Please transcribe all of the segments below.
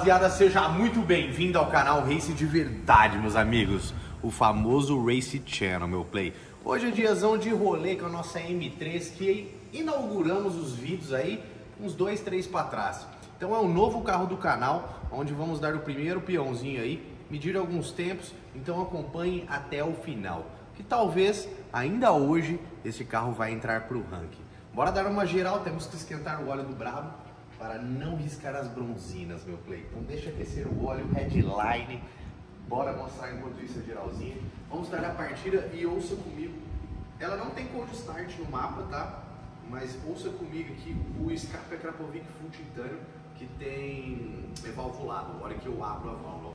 rapaziada, seja muito bem-vindo ao canal Race de Verdade, meus amigos. O famoso Race Channel, meu play. Hoje é diazão de rolê com a nossa M3, que inauguramos os vídeos aí uns 2, 3 para trás. Então é um novo carro do canal, onde vamos dar o primeiro peãozinho aí, medir alguns tempos, então acompanhe até o final. Que talvez, ainda hoje, esse carro vai entrar para o ranking. Bora dar uma geral, temos que esquentar o óleo do Brabo para não riscar as bronzinas, meu play. Então deixa aquecer o óleo, headline. Bora mostrar enquanto isso a geralzinha. Vamos dar a partida e ouça comigo. Ela não tem cold start no mapa, tá? Mas ouça comigo aqui o escape a Krapovic Full Titânio, que tem valvulado. A hora que eu abro a válvula.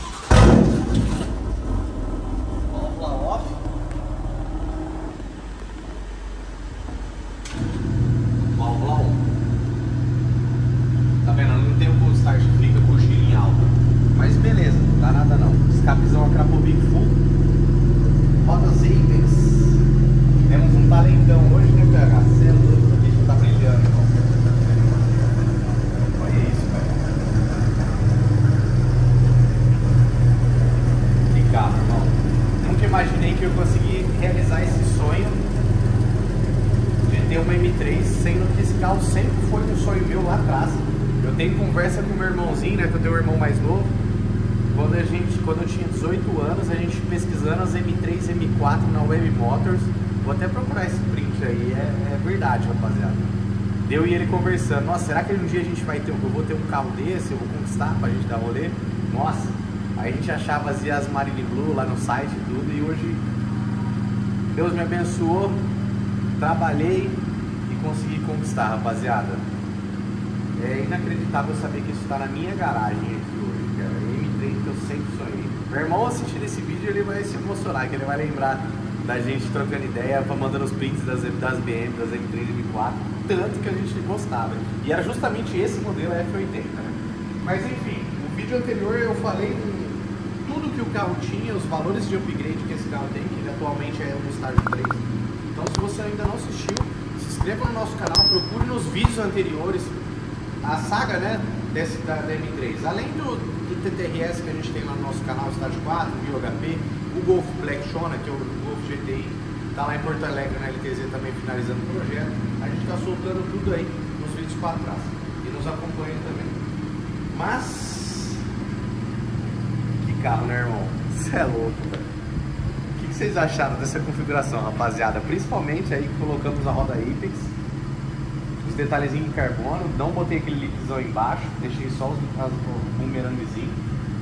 Válvula off. Válvula on. Tá vendo? Não tem o cold start, fica com o giro em alta. Mas beleza, não dá nada não. Escapezão a Krapovic Full. Rodas Apex. Temos um talentão hoje, né, PH? Você é louco, aqui não tá brilhando, irmão. Olha isso, velho. Que carro, irmão. Nunca imaginei que eu consegui realizar esse sonho de ter uma M3, sendo que esse carro sempre foi um sonho meu lá atrás. Eu tenho conversa com o meu irmãozinho, né, que eu tenho um irmão mais novo. Quando eu tinha 18 anos, a gente pesquisando as M3, M4 na Web Motors. Vou até procurar esse print aí, é verdade, rapaziada. Eu e ele conversando, nossa, será que um dia a gente vai ter, eu vou ter um carro desse, eu vou conquistar pra gente dar rolê? Nossa, aí a gente achava as Marine Blue lá no site e tudo, e hoje Deus me abençoou, trabalhei e consegui conquistar, rapaziada. É inacreditável saber que isso tá na minha garagem aqui hoje, cara. M3 que eu sempre sonhei. Meu irmão assistindo esse vídeo, ele vai se emocionar, que ele vai lembrar da gente trocando ideia, mandando os prints das BM, das M3 e M4, tanto que a gente gostava. E era justamente esse modelo F80, né? Mas enfim, no vídeo anterior eu falei tudo que o carro tinha, os valores de upgrade que esse carro tem, que ele atualmente é um Star 3. Então se você ainda não assistiu, se inscreva no nosso canal, procure nos vídeos anteriores a saga, né, da M3. Além do TTRS que a gente tem lá no nosso canal, Estágio 4, o HP, o Golf Black Shona, que é o Golf GTI, tá lá em Porto Alegre na LTZ também finalizando o projeto. A gente tá soltando tudo aí nos vídeos para trás e nos acompanha também. Mas que carro, né, irmão? Você é louco, velho. O que vocês acharam dessa configuração, rapaziada? Principalmente aí colocamos a roda Apex, os detalhezinhos em carbono, não botei aquele litzão embaixo, deixei só os bumeranguezinhos.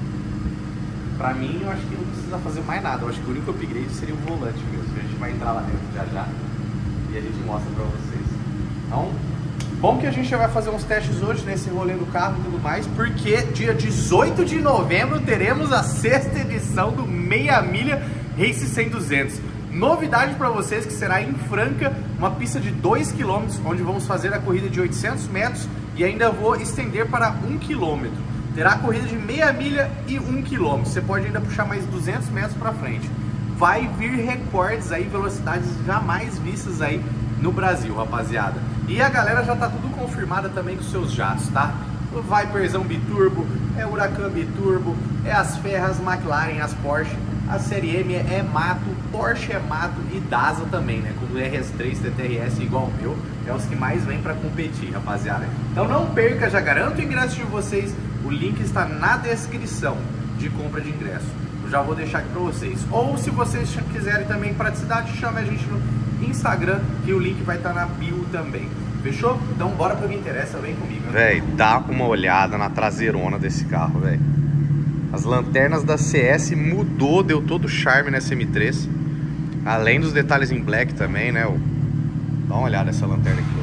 Pra mim, eu acho que não precisa fazer mais nada. Eu acho que o único upgrade seria o volante mesmo. A gente vai entrar lá dentro já e a gente mostra pra vocês. Então, bom que a gente já vai fazer uns testes hoje nesse rolê do carro e tudo mais, porque dia 18 de novembro teremos a 6ª edição do Meia Milha Race 100-200. Novidade pra vocês que será em Franca, uma pista de 2 km, onde vamos fazer a corrida de 800 metros e ainda vou estender para 1 km. Terá corrida de meia milha e 1 km. Você pode ainda puxar mais 200 metros para frente. Vai vir recordes aí, velocidades jamais vistas aí no Brasil, rapaziada. E a galera já tá tudo confirmada também com seus jatos, tá? O Viperzão biturbo, é Huracan biturbo, é as Ferras, McLaren, as Porsche. A série M é mato, Porsche é mato e Dasa também, né? Com o RS3, TTRS igual o meu, é os que mais vêm para competir, rapaziada. Então não perca, já garanto o ingresso de vocês. O link está na descrição de compra de ingresso. Eu já vou deixar aqui para vocês. Ou se vocês quiserem também praticidade, chame a gente no Instagram, que o link vai estar na bio também. Fechou? Então bora pro que interessa, vem comigo. Véi, dá uma olhada na traseirona desse carro, velho. As lanternas da CS mudou, deu todo o charme nessa M3. Além dos detalhes em black também, né? Dá uma olhada nessa lanterna aqui,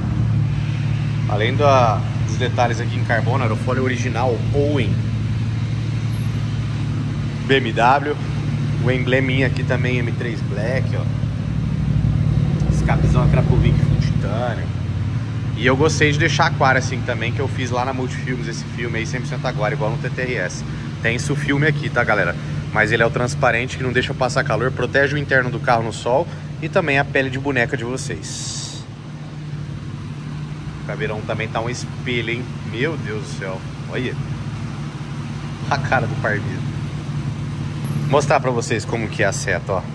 ó. Além dos detalhes aqui em carbono, aerofólio original Owen BMW. O embleminha aqui também M3 Black, ó. Escapezão a Krapovic Full Titânio. E eu gostei de deixar aquário assim também, que eu fiz lá na Multifilmes esse filme aí, 100% aquário, igual no TTRS. Tem esse filme aqui, tá, galera? Mas ele é o transparente, que não deixa passar calor, protege o interno do carro no sol e também a pele de boneca de vocês. O caveirão também tá um espelho, hein? Meu Deus do céu. Olha. A cara do Parvido. Mostrar pra vocês como que é a seta, ó.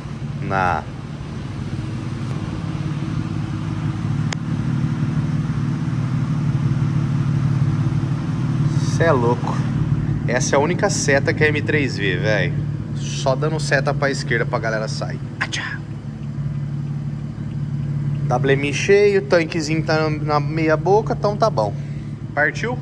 Cê é louco. Essa é a única seta que é M3V, velho. Só dando seta pra esquerda pra galera sair. Atchá. WM cheio, o tanquezinho tá na meia boca, então tá bom. Partiu?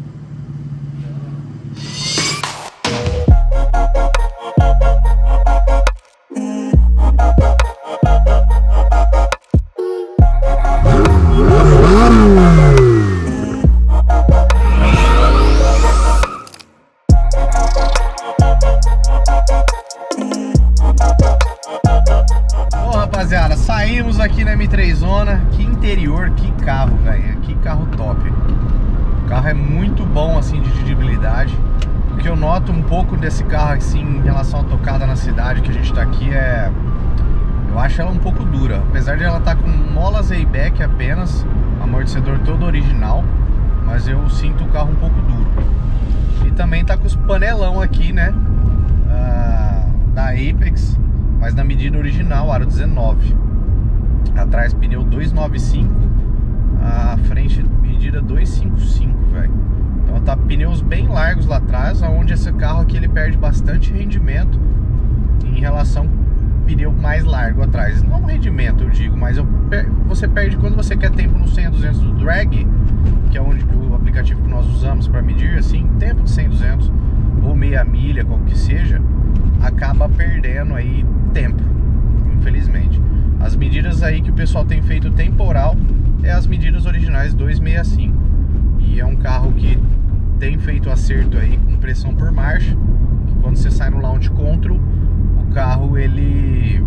Rapaziada, saímos aqui na M3 Zona. Que interior, que carro, velho. Que carro top. O carro é muito bom assim de dirigibilidade. O que eu noto um pouco desse carro assim em relação à tocada na cidade que a gente tá aqui é... eu acho ela um pouco dura. Apesar de ela estar com molas Ayback apenas, amortecedor todo original, mas eu sinto o carro um pouco duro. E também tá com os panelão aqui, né, da Apex, mas na medida original, aro 19. Atrás pneu 295, a frente medida 255, velho. Então tá pneus bem largos lá atrás, onde esse carro aqui ele perde bastante rendimento em relação ao pneu mais largo atrás. Não rendimento, eu digo, mas você perde quando você quer tempo no 100 a 200 do drag, que é o aplicativo que nós usamos para medir assim, tempo de 100 a 200 ou meia milha, qual que seja, acaba perdendo aí tempo, infelizmente. As medidas aí que o pessoal tem feito temporal é as medidas originais 265. E é um carro que tem feito acerto aí com pressão por marcha, que quando você sai no launch control, o carro ele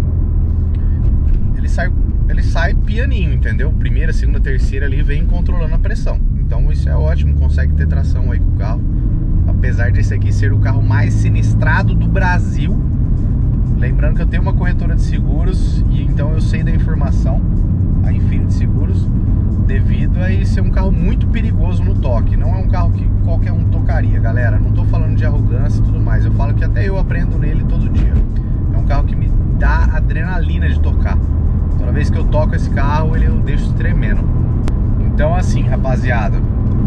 sai pianinho, entendeu? Primeira, segunda, terceira ali vem controlando a pressão. Então isso é ótimo, consegue ter tração aí com o carro. Apesar desse aqui ser o carro mais sinistrado do Brasil. Lembrando que eu tenho uma corretora de seguros e então eu sei da informação, a Infinity Seguros, devido a ele ser um carro muito perigoso no toque. Não é um carro que qualquer um tocaria, galera. Não tô falando de arrogância e tudo mais. Eu falo que até eu aprendo nele todo dia. É um carro que me dá adrenalina de tocar. Toda vez que eu toco esse carro, eu deixo tremendo. Então assim, rapaziada,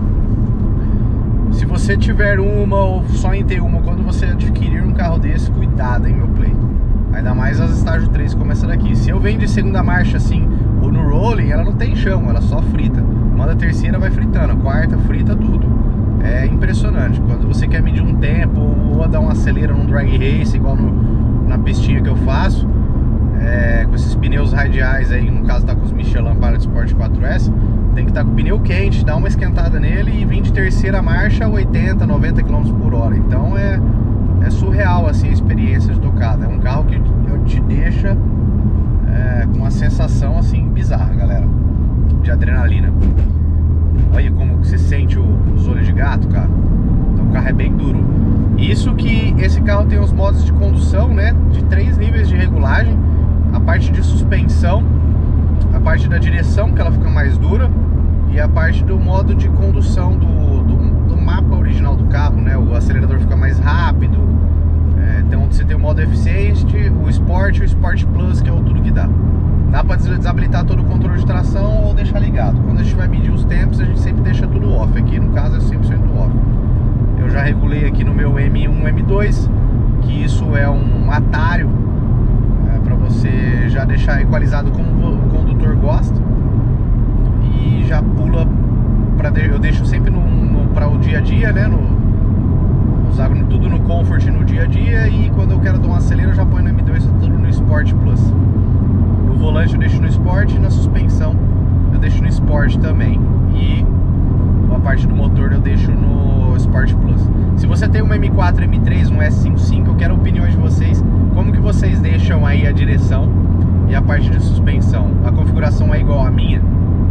se você tiver uma ou só em ter uma, quando você adquirir um carro desse, cuidado, hein, meu play. Ainda mais as estágio 3 como essa daqui. Se eu venho de segunda marcha assim, ou no rolling, ela não tem chão, ela só frita. Manda a terceira, vai fritando, a quarta frita tudo. É impressionante. Quando você quer medir um tempo ou dar um acelera num drag race, igual na pistinha que eu faço, com esses pneus radiais aí, no caso tá com os Michelin Pilot Sport 4S, tem que estar com o pneu quente, dar uma esquentada nele e vir de terceira marcha 80, 90 km por hora. Então é surreal assim a experiência de tocada. É um carro que te deixa com uma sensação assim bizarra, galera, de adrenalina. Olha como você sente os olhos de gato, cara. Então o carro é bem duro. Isso que esse carro tem os modos de condução, né, de 3 níveis de regulagem. A parte de suspensão, a parte da direção, que ela fica mais dura, e a parte do modo de condução do mapa original do carro, né? O acelerador fica mais rápido. Então você tem o modo eficiente, o Sport e o Sport Plus, que é o tudo que dá. Dá para desabilitar todo o controle de tração ou deixar ligado. Quando a gente vai medir os tempos, a gente sempre deixa tudo off. Aqui no caso é 100% off. Eu já regulei aqui no meu M1, M2, que isso é um atalho para você já deixar equalizado como o condutor gosta. E já pula eu deixo sempre para o dia a dia, né? Usar tudo no Comfort no dia a dia, e quando eu quero dar um acelero eu já ponho no M2 tudo no Sport Plus. No volante eu deixo no Sport, e na suspensão eu deixo no Sport também. E a parte do motor eu deixo no Sport Plus. Se você tem uma M4, M3, um S55, eu quero opiniões de vocês. Como que vocês deixam aí a direção e a parte de suspensão? A configuração é igual à minha?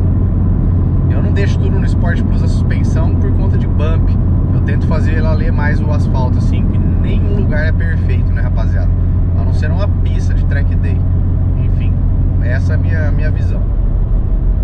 Eu não deixo tudo no Sport Plus a suspensão por conta de bump. Eu tento fazer ela ler mais o asfalto, assim, que nenhum lugar é perfeito, né, rapaziada? A não ser uma pista de track day. Enfim, essa é a minha visão.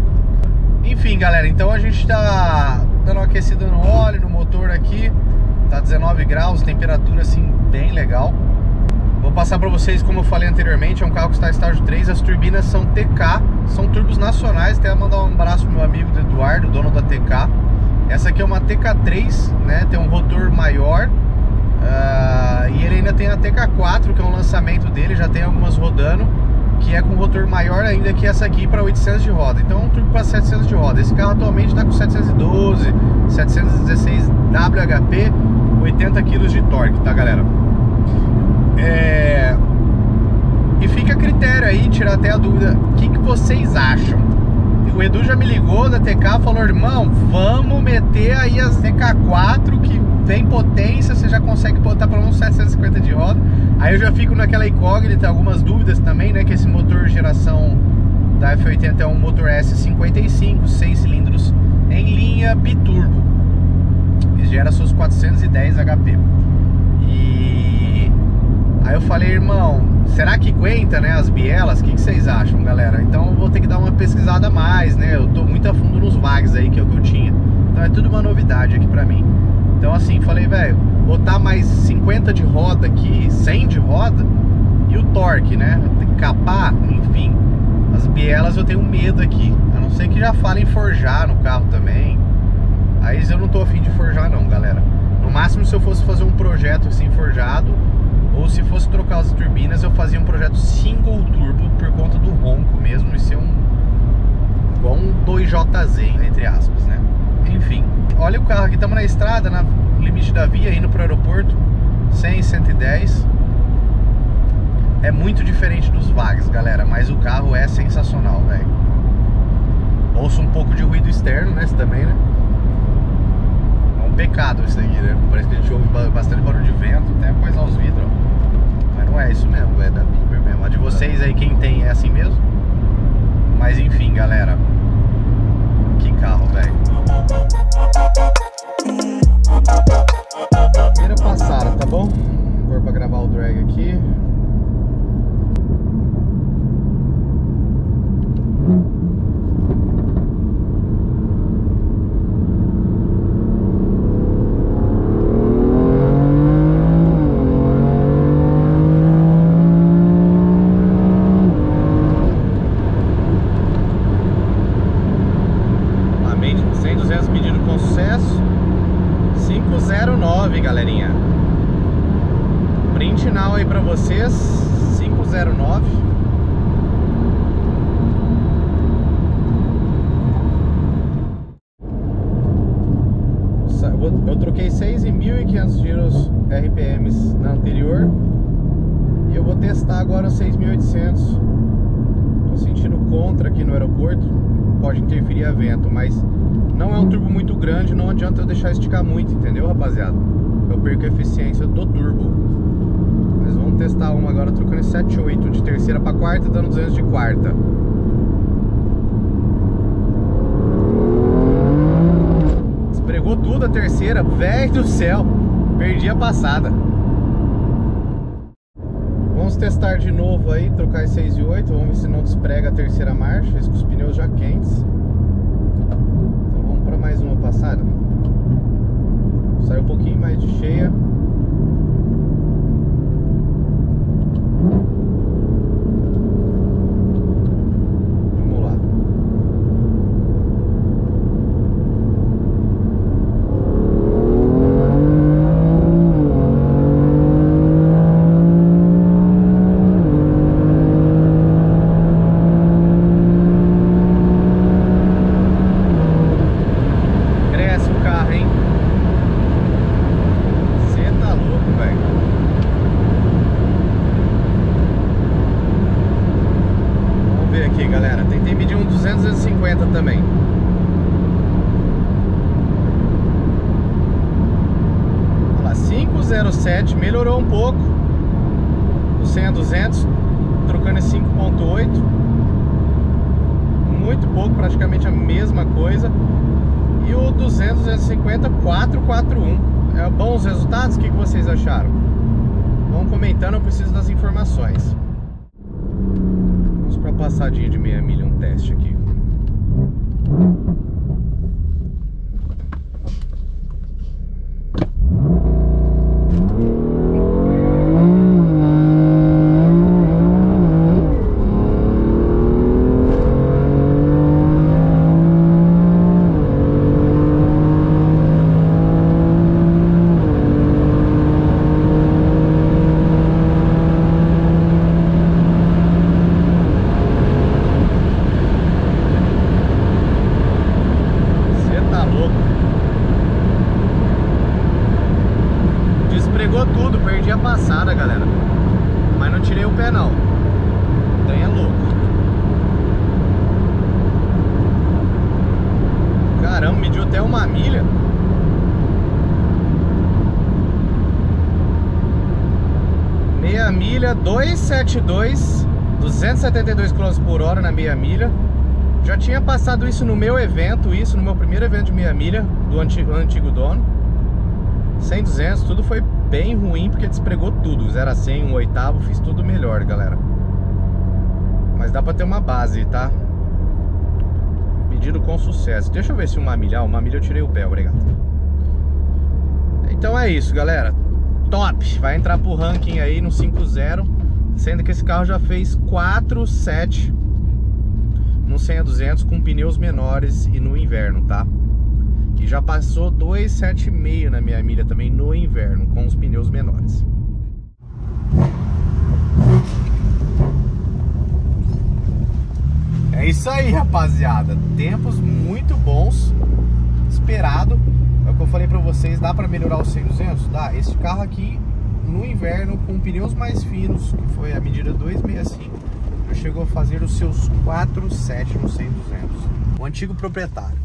Enfim, galera, então a gente tá dando uma aquecida no óleo, no motor aqui. Tá 19 graus, temperatura assim bem legal. Vou passar para vocês, como eu falei anteriormente, é um carro que está em estágio 3, as turbinas são TK, são turbos nacionais. Até mandar um abraço pro meu amigo Eduardo, dono da TK. Essa aqui é uma TK3, né, tem um rotor maior, e ele ainda tem a TK4, que é um lançamento dele, já tem algumas rodando, que é com rotor maior ainda que essa aqui para 800 de roda. Então é um turbo para 700 de roda. Esse carro atualmente está com 712, 716 WHP, 80 kg de torque, tá, galera? E fica a critério aí, tirar até a dúvida, o que vocês acham? O Edu já me ligou da TK, falou: irmão, vamos meter aí as TK4 que tem potência, você já consegue botar para uns 750 de roda. Aí eu já fico naquela incógnita, algumas dúvidas também, né, que esse motor geração da F80 é um motor S55, 6 cilindros em linha biturbo, que gera seus 410 HP. E aí eu falei: irmão, será que aguenta, né, as bielas? O que vocês acham, galera? Então eu vou ter que dar uma pesquisada a mais, né? Eu tô muito a fundo nos VAGs aí, que é o que eu tinha. Então é tudo uma novidade aqui pra mim. Então assim, falei: velho, botar mais 50 de roda aqui, 100 de roda, e o torque, né? Tem que capar, enfim. As bielas eu tenho medo aqui, a não ser que já falem forjar no carro também. Aí eu não tô afim de forjar não, galera. No máximo, se eu fosse fazer um projeto assim forjado, ou se fosse trocar as turbinas, eu fazia um projeto single turbo por conta do ronco mesmo, e ser igual um 2JZ, entre aspas, né? Enfim, olha o carro aqui, estamos na estrada, no limite da via, indo pro aeroporto, 100, 110. É muito diferente dos VAGs, galera, mas o carro é sensacional, velho. Ouço um pouco de ruído externo, né? Você também, né? É um pecado isso daqui, né? Parece que a gente ouve bastante barulho de vento, até coisar os vidros. Mas não é isso mesmo, é da Bieber mesmo. A de vocês aí, quem tem, é assim mesmo? Mas enfim, galera, que carro, velho. Primeira passada, tá bom? Vou pra gravar o drag aqui. Galerinha, print now aí pra vocês, 509. Eu troquei 6.500 giros RPMs na anterior e eu vou testar agora 6.800. Tô sentindo contra aqui no aeroporto, pode interferir a vento, mas não é um turbo muito grande, não adianta eu deixar esticar muito, entendeu, rapaziada? Eu perco a eficiência do turbo. Mas vamos testar uma agora, trocando 7.8 de terceira para quarta, dando 200 de quarta. Esfregou tudo a terceira, velho do céu, perdi a passada. Vamos testar de novo aí, trocar 6 e 8, vamos ver se não desprega a terceira marcha, com os pneus já quentes. Então vamos para mais uma passada. Sai um pouquinho mais de cheia. Vamos lá. Cresce o carro, hein? Aqui, galera, tentei medir um 250 também. Olha lá, 507, melhorou um pouco. O 100 a 200, trocando em 5.8. Muito pouco, praticamente a mesma coisa. E o 200, 250, 441. É bons resultados? O que vocês acharam? Vão comentando, eu preciso das informações. Para passadinha de meia milha, um teste aqui. dirigiu até uma milha. Meia milha, 272, 272 km por hora na meia milha. Já tinha passado isso no meu evento, no meu primeiro evento de meia milha do antigo dono. 100, 200, tudo foi bem ruim porque despregou tudo. 0 a 100, 1/8, fiz tudo melhor, galera. Mas dá pra ter uma base, tá? Pedido com sucesso. Deixa eu ver se uma milha eu tirei o pé, obrigado. Então é isso, galera. Top! Vai entrar pro ranking aí no 5.0. Sendo que esse carro já fez 4.7 no 100 a 200 com pneus menores e no inverno, tá? E já passou 2.7,5 na minha milha também no inverno com os pneus menores. É isso aí, rapaziada. Tempos muito bons. Esperado. É o que eu falei pra vocês. Dá pra melhorar o 100 200? Dá. Esse carro aqui no inverno com pneus mais finos, que foi a medida 265, já chegou a fazer os seus 4.7 no 100 200. O antigo proprietário.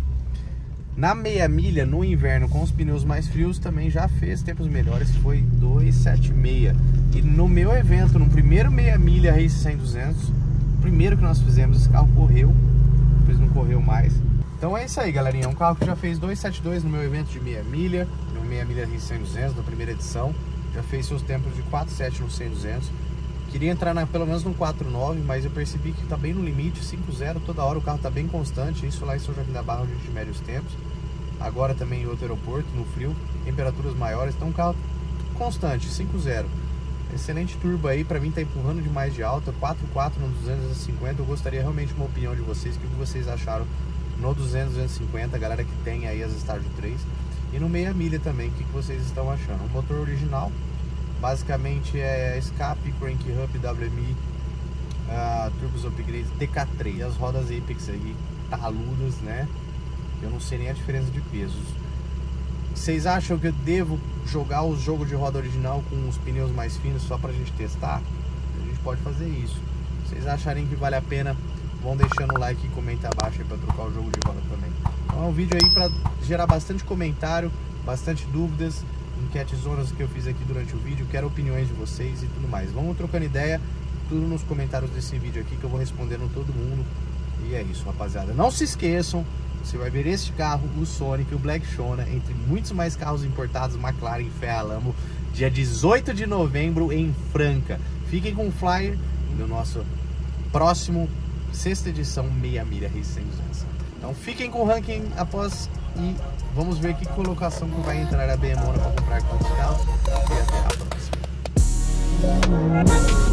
Na meia milha no inverno com os pneus mais frios também já fez tempos melhores, foi 2.76. E no meu evento, no primeiro meia milha Race 100 200, primeiro que nós fizemos, esse carro correu, depois não correu mais. Então é isso aí, galerinha, é um carro que já fez 2.72 no meu evento de meia milha, no meia milha Race 100 200, na primeira edição. Já fez seus tempos de 4.7 no 100 200. Queria entrar pelo menos no 4.9, mas eu percebi que tá bem no limite, 5.0 toda hora, o carro tá bem constante. Isso lá em São Joaquim da Barra, onde a gente mede os tempos. Agora também em outro aeroporto, no frio, temperaturas maiores, então um carro constante, 5.0. Excelente turbo aí, pra mim tá empurrando demais de alta, 4.4 no 250. Eu gostaria realmente de uma opinião de vocês, o que vocês acharam no 200, 250, a galera que tem aí as estágio 3. E no meia milha também, o que vocês estão achando? O motor original, basicamente é escape, crank hub, WMI, turbos upgrades, DK3. As rodas Apex aí, taludas, né? Eu não sei nem a diferença de pesos. Vocês acham que eu devo jogar o jogo de roda original com os pneus mais finos só pra gente testar? A gente pode fazer isso. Se vocês acharem que vale a pena, vão deixando o like e comenta abaixo aí pra trocar o jogo de roda também. Então é um vídeo aí pra gerar bastante comentário, bastante dúvidas, enquetes zonas que eu fiz aqui durante o vídeo. Quero opiniões de vocês e tudo mais. Vamos trocando ideia, tudo nos comentários desse vídeo aqui que eu vou respondendo todo mundo. E é isso, rapaziada. Não se esqueçam, você vai ver este carro, o Sonic, o Black Shona, entre muitos mais carros importados, McLaren e Ferralamo, dia 18 de novembro em Franca. Fiquem com o flyer do nosso próximo 6ª edição meia milha Race 100 200. Então fiquem com o ranking após e vamos ver que colocação que vai entrar a BMona para comprar com os carros. E até a próxima.